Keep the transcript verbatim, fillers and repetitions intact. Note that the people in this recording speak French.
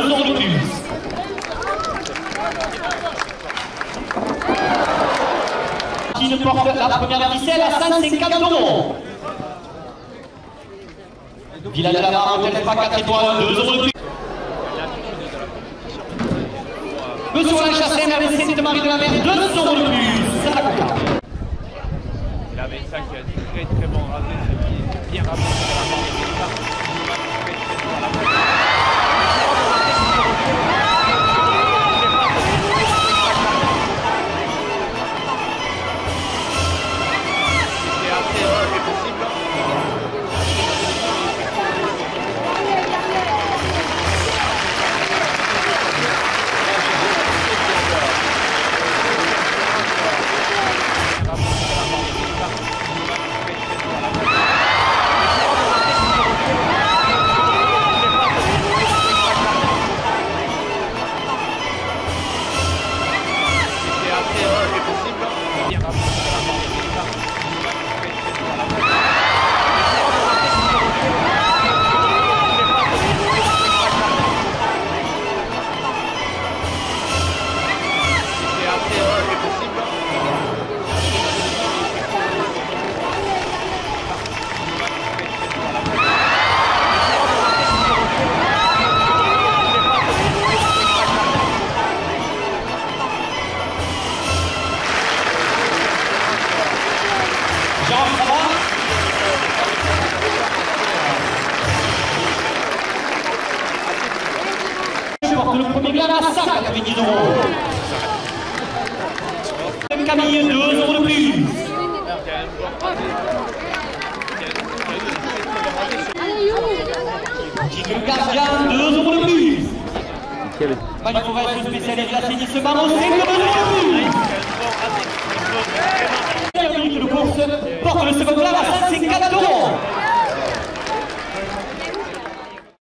deux euros de plus. Qui ne porte la première ficelle à cinquante euros. Villa de la Mare, hôtel Spa quatre étoiles, deux euros de plus. Monsieur Alain Chassin, R D C de Marie de la Mer, deux euros de plus. Ça la coca. Il avait ça qui a dit très très bon rasé, c'est bien rapproché de la mort de l'État. Le premier bien à cent quatre-vingt-dix euros. Camille, deux euros de plus. Tigre Gardien, deux euros de plus. Magniforesse spécialisée assainissement, cinq euros de plus. Dernière minute de course porte le second plan à cent cinquante euros.